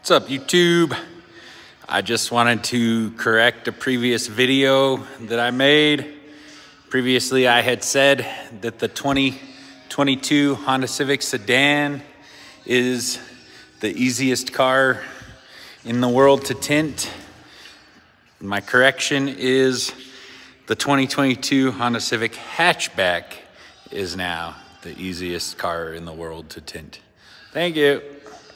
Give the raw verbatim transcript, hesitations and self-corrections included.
What's up, YouTube? I just wanted to correct a previous video that I made. Previously, I had said that the twenty twenty-two Honda Civic sedan is the easiest car in the world to tint. My correction is the twenty twenty-two Honda Civic Hatchback is now the easiest car in the world to tint. Thank you.